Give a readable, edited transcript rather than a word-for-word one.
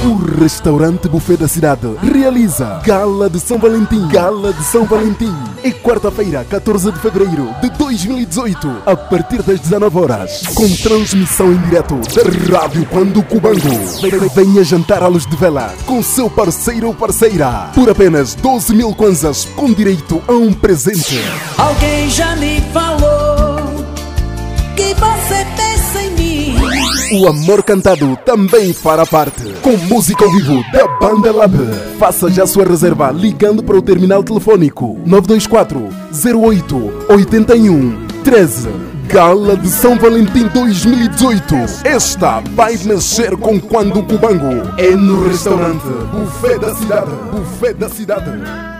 O restaurante Buffet da cidade realiza Gala de São Valentim. Gala de São Valentim. É quarta-feira, 14 de fevereiro de 2018, a partir das 19 horas, com transmissão em direto da Rádio Quando Cubango. Venha jantar à luz de vela com seu parceiro ou parceira por apenas 12 mil kwanzas, com direito a um presente. Alguém já me falou que você pensa em mim. O amor cantado também fará parte, com música ao vivo da Banda Lab. Faça já sua reserva ligando para o terminal telefônico 924 08 81 13. Gala de São Valentim 2018. Esta vai mexer com Quando Cubango. É no restaurante Buffet da Cidade. Buffet da Cidade.